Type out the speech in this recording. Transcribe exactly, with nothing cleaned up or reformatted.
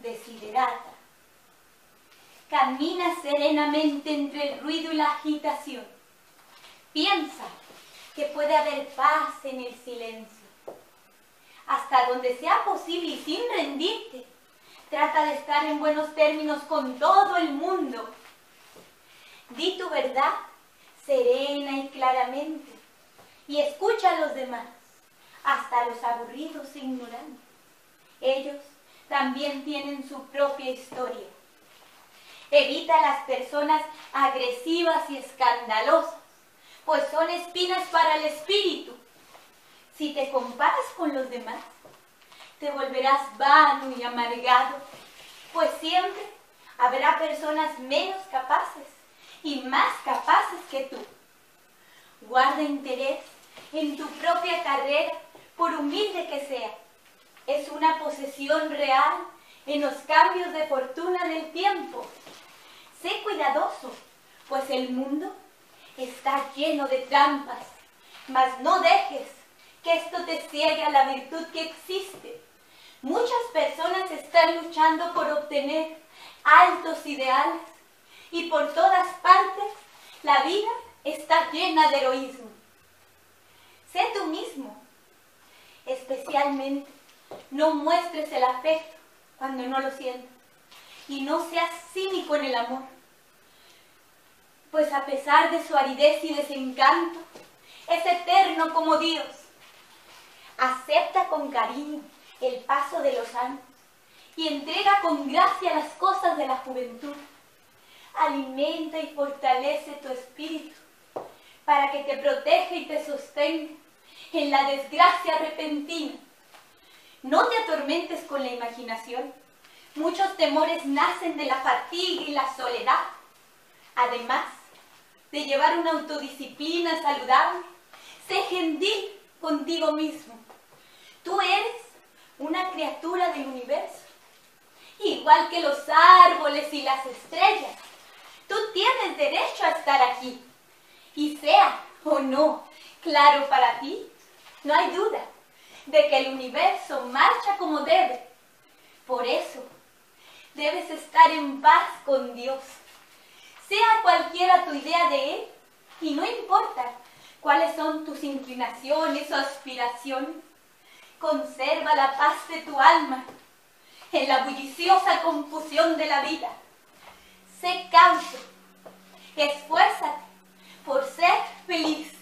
desiderata. Camina serenamente entre el ruido y la agitación. Piensa que puede haber paz en el silencio. Hasta donde sea posible y sin rendirte, trata de estar en buenos términos con todo el mundo. Di tu verdad serena y claramente y escucha a los demás, hasta los aburridos e ignorantes. Ellos también tienen su propia historia. Evita a las personas agresivas y escandalosas, pues son espinas para el espíritu. Si te comparas con los demás, te volverás vano y amargado, pues siempre habrá personas menos capaces y más capaces que tú. Guarda interés en tu propia carrera, por humilde que sea. Es una posesión real en los cambios de fortuna del tiempo. Sé cuidadoso, pues el mundo está lleno de trampas, mas no dejes que esto te ciegue a la virtud que existe. Muchas personas están luchando por obtener altos ideales y por todas partes la vida está llena de heroísmo. Sé tú mismo. Especialmente, no muestres el afecto cuando no lo sientas y no seas cínico en el amor, pues a pesar de su aridez y desencanto, es eterno como Dios. Acepta con cariño el paso de los años y entrega con gracia las cosas de la juventud. Alimenta y fortalece tu espíritu para que te proteja y te sostenga en la desgracia repentina. No te atormentes con la imaginación. Muchos temores nacen de la fatiga y la soledad. Además de llevar una autodisciplina saludable, sé gentil contigo mismo. Tú eres una criatura del universo, igual que los árboles y las estrellas. Tú tienes derecho a estar aquí, y sea o no claro para ti, no hay duda de que el universo marcha como debe. Por eso, debes estar en paz con Dios. Sea cualquiera tu idea de Él, y no importa cuáles son tus inclinaciones o aspiraciones, conserva la paz de tu alma en la bulliciosa confusión de la vida. Sé cauto, esfuérzate por ser feliz.